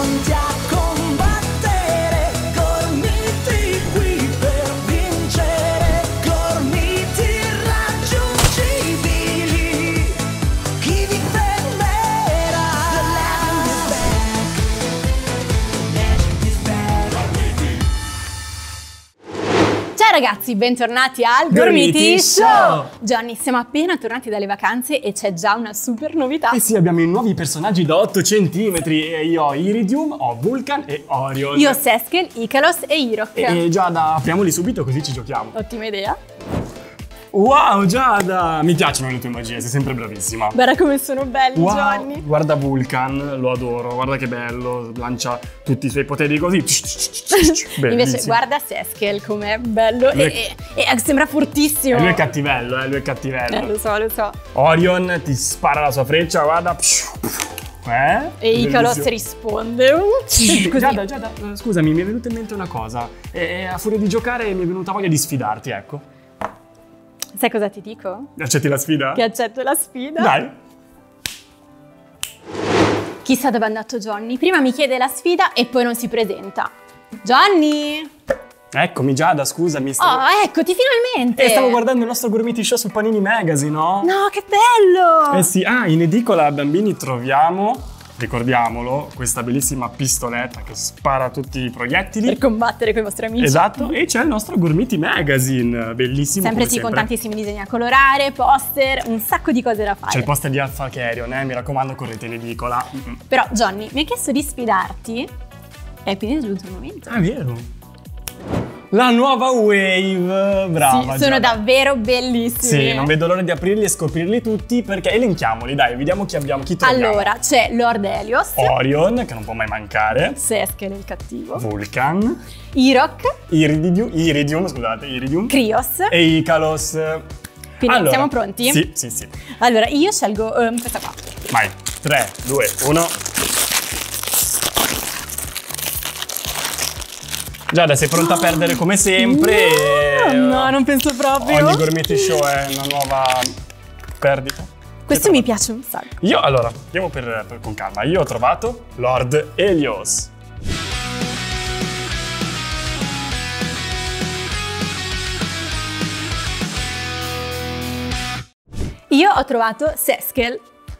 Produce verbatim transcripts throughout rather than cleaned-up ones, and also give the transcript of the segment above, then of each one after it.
pronti a combattere, gormiti qui per vincere, gormiti irraggiungibili, chi vi fermerà? The land is back, magic is back. Ciao ragazzi, bentornati al Gormiti Gormiti Show! Show! Gianni, siamo appena tornati dalle vacanze e c'è già una super novità. Eh sì, abbiamo i nuovi personaggi da otto centimetri e io ho Iridium, ho Vulcan e Orion. Io ho Seskel, Icalos e Irok. E Giada, apriamoli subito così ci giochiamo. Ottima idea. Wow, Giada! Mi piacciono le tue magie, sei sempre bravissima. Guarda come sono belli, Wow, Gianni. guarda Vulcan, lo adoro, guarda che bello, lancia tutti i suoi poteri così. Bellissimo. Invece guarda Seskel com'è bello Lui e, e, e sembra fortissimo. E lui è cattivello, eh, lui è cattivello. Eh, lo so, lo so. Orion ti spara la sua freccia, guarda. Eh? E Icalos Bellissimo. risponde. Così. Giada, Giada, eh, scusami, mi è venuta in mente una cosa. E a furia di giocare mi è venuta voglia di sfidarti, ecco. Sai cosa ti dico? Accetti la sfida? Che accetto la sfida. Dai. Chissà dove è andato Johnny. Prima mi chiede la sfida e poi non si presenta. Johnny! Eccomi Giada, scusami. Stavo... Oh, eccoti finalmente! Eh, stavo guardando il nostro Gormiti Show su Panini Magazine, no? No, che bello! Eh sì, ah, in edicola bambini troviamo, ricordiamolo, questa bellissima pistoletta che spara tutti i proiettili. Per combattere con i vostri amici. Esatto, e c'è il nostro Gormiti Magazine, bellissimo. Sempre come sì, con sempre. tantissimi disegni a colorare, poster, un sacco di cose da fare. C'è il poster di Alpha Carrion, eh, mi raccomando, correte in edicola. Mm-mm. Però Johnny mi ha chiesto di sfidarti e quindi è giunto il momento. Ah, vero? La nuova Wave, brava. Sì, sono Giada. davvero bellissimi. Sì, non vedo l'ora di aprirli e scoprirli tutti perché elenchiamoli, dai, vediamo chi abbiamo, chi troviamo. Allora, c'è Lord Helios, Orion, che non può mai mancare. Seskel il cattivo, Vulcan, Irok, Iridium, Iridium, scusate, Iridium. Krios. E Icalos. Quindi Allora, siamo pronti? Sì, sì, sì. Allora, io scelgo ehm, questa qua. Vai, tre, due, uno. Giada, sei pronta a perdere come sempre? No, no, non penso proprio. Ogni Gormiti Show è una nuova perdita. Questo mi piace un sacco. Io, allora, andiamo per, per- con calma. Io ho trovato Lord Helios. Io ho trovato Seskel.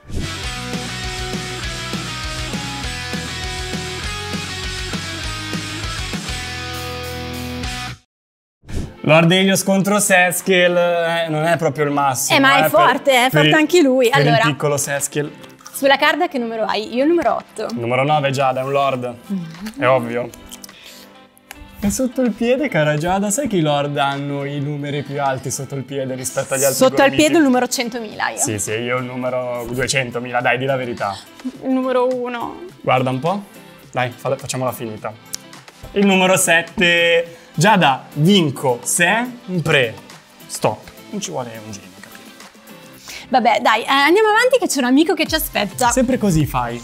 Lord Helios contro Seskel eh, non è proprio il massimo. Eh, ma è per- forte, è per forte il- anche lui. Per Allora. il piccolo Seskel. Sulla carta che numero hai? Io il numero otto. Numero nove, Giada, è un Lord. È ovvio. E sotto il piede, cara Giada, sai che i Lord hanno i numeri più alti sotto il piede rispetto agli altri Sotto al gormiti? piede il numero centomila io. Sì, sì, io ho il numero duecentomila, dai, di la verità. Il numero uno. Guarda un po'. Dai, falla- facciamola finita. Il numero sette. Giada, vinco sempre. Stop. Non ci vuole un genio, capito? Vabbè, dai, eh, andiamo avanti che c'è un amico che ci aspetta. Sempre così fai.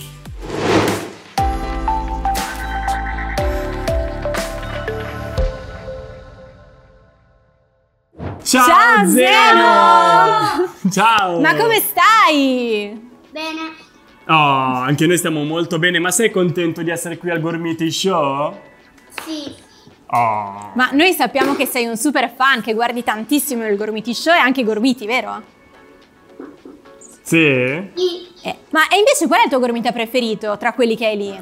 Ciao, Ciao, Zeno! Ciao! Ma come stai? Bene. Oh, anche noi stiamo molto bene, ma sei contento di essere qui al Gormiti Show? Sì. Oh. Ma noi sappiamo che sei un super fan, che guardi tantissimo il Gormiti Show e anche i Gormiti, vero? Sì? Sì. Eh, ma e invece qual è il tuo Gormita preferito tra quelli che hai lì?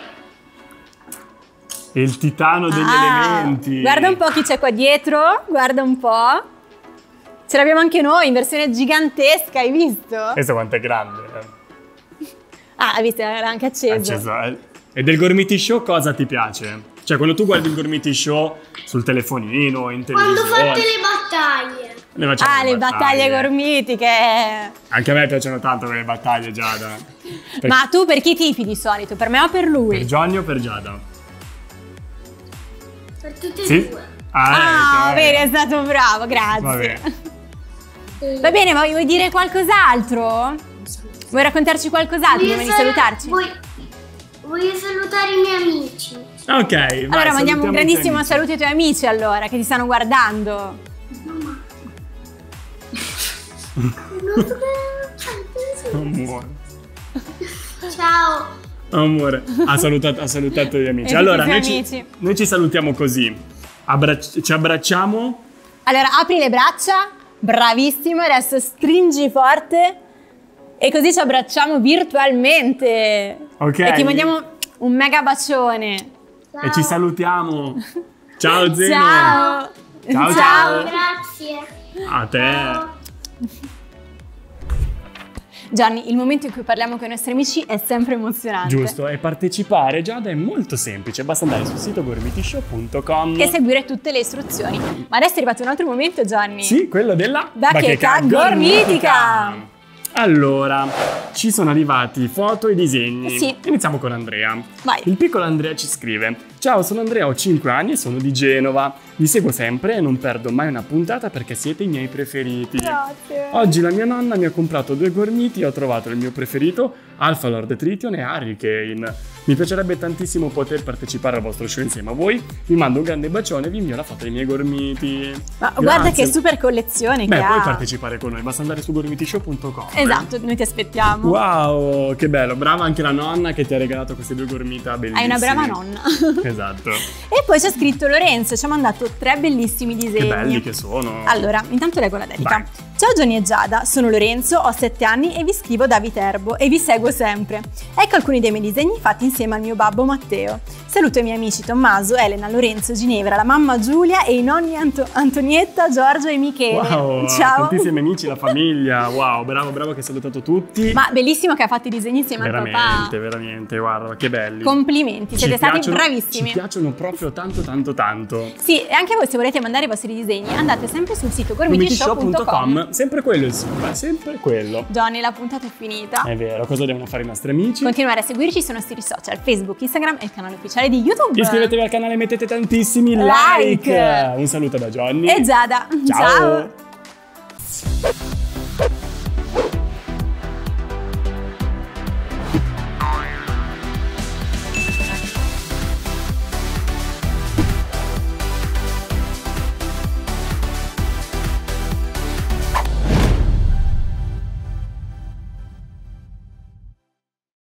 Il titano degli Ah, elementi. guarda un po' chi c'è qua dietro, guarda un po'. Ce l'abbiamo anche noi in versione gigantesca, hai visto? Questo quanto è grande. eh. Ah, hai visto, era anche acceso. Acceso, eh. E del Gormiti Show cosa ti piace? Cioè, quando tu guardi il Gormiti Show sul telefonino, in Quando televisione... fate le battaglie. Noi facciamo Ah, le battaglie gormitiche. Anche a me piacciono tanto quelle battaglie, Giada. Per, Ma tu per chi tifi di solito? Per me o per lui? per Johnny o per Giada? Per tutte e Sì? due. Ah, ecco, bene, eh. è stato bravo, grazie. Vabbè. Va bene, ma vuoi dire qualcos'altro? Vuoi raccontarci qualcos'altro prima di sal- salutarci? voglio- Voglio salutare i miei amici. Ok, vai, Allora mandiamo un salutiamo i tuoi grandissimo amici. saluto ai tuoi amici allora, che ti stanno guardando. Non so che- Non muore. Ciao, Amore, ha salutato, ha salutato gli amici. E Allora, tutti i noi suoi ci, amici. noi ci salutiamo così. Abbracci- ci abbracciamo. Allora, apri le braccia, bravissimo, adesso stringi forte e così ci abbracciamo virtualmente. Ok. E ti mandiamo un mega bacione. E ci salutiamo. Ciao Zeno. Ciao. Ciao, ciao. Grazie. A te. Ciao. Gianni, il momento in cui parliamo con i nostri amici è sempre emozionante. Giusto, e partecipare, Giada, è molto semplice. Basta andare sul sito gormitishow punto com E seguire tutte le istruzioni. Ma adesso è arrivato un altro momento, Gianni. Sì, quello della Bacheca gormitica. Allora, ci sono arrivati foto e disegni. Sì. Iniziamo con Andrea. Vai. Il piccolo Andrea ci scrive: ciao, sono Andrea, ho cinque anni e sono di Genova. Vi seguo sempre e non perdo mai una puntata perché siete i miei preferiti. Grazie. Oggi la mia nonna mi ha comprato due gormiti e ho trovato il mio preferito, Alpha Lord Trition e Hurricane. Mi piacerebbe tantissimo poter partecipare al vostro show insieme a voi. Vi mando un grande bacione e vi invio la foto dei miei gormiti. Ma Grazie. guarda che super collezione Beh, che puoi ha. partecipare con noi, basta andare su gormitishow punto com. Esatto, noi ti aspettiamo. Wow, che bello, brava anche la nonna che ti ha regalato queste due gormita bellissime. Hai una brava nonna. Esatto. E poi c'è scritto Lorenzo, ci ha mandato tre bellissimi disegni. Che belli che sono. Allora, intanto leggo la dedica. Vai. Ciao Gianni e Giada, sono Lorenzo, ho sette anni e vi scrivo da Viterbo e vi seguo sempre. Ecco alcuni dei miei disegni fatti insieme al mio babbo Matteo. Saluto i miei amici Tommaso, Elena, Lorenzo, Ginevra, la mamma Giulia e i nonni Anto- Antonietta, Giorgio e Michele. Wow, Ciao. tantissimi amici, la famiglia. Wow, bravo, bravo che hai salutato tutti. Ma bellissimo che ha fatto i disegni insieme al veramente, papà. veramente, guarda, che belli. Complimenti, Ci siete stati piacciono- bravissimi. Ci piacciono proprio tanto, tanto, tanto. Sì, e anche voi se volete mandare i vostri disegni andate sempre sul sito gormitishow punto com. Sempre quello il sito, è sempre quello. Johnny, la puntata è finita. È vero, cosa devono fare i nostri amici? Continuare a seguirci sui nostri social, Facebook, Instagram e il canale ufficiale di YouTube. Iscrivetevi al canale e mettete tantissimi like. Like. Un saluto da Johnny. E Giada. Ciao. Ciao.